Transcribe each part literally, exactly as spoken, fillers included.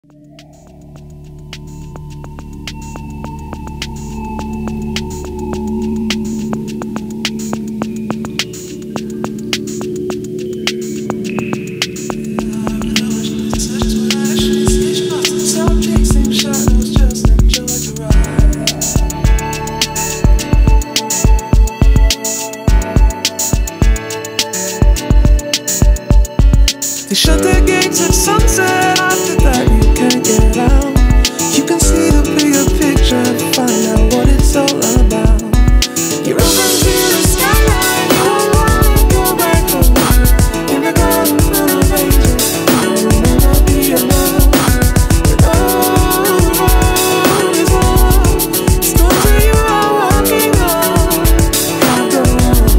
They shut their gates at sunset. After that you can't get out. You can see the bigger picture and find out what it's all about. You're open to the skyline. You won't wanna go back home. In the garden of ages, you will never be alone. But oh, road is long. It's not that you are walking on. Can't go wrong.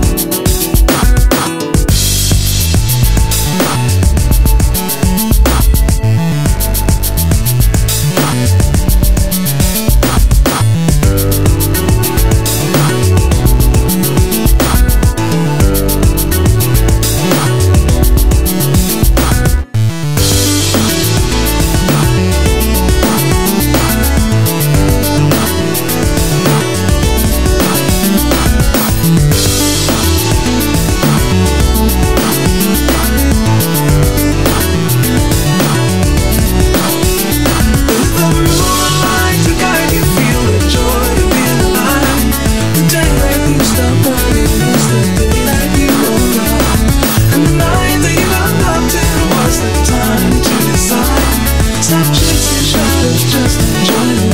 Stop chasing shadows, just enjoy the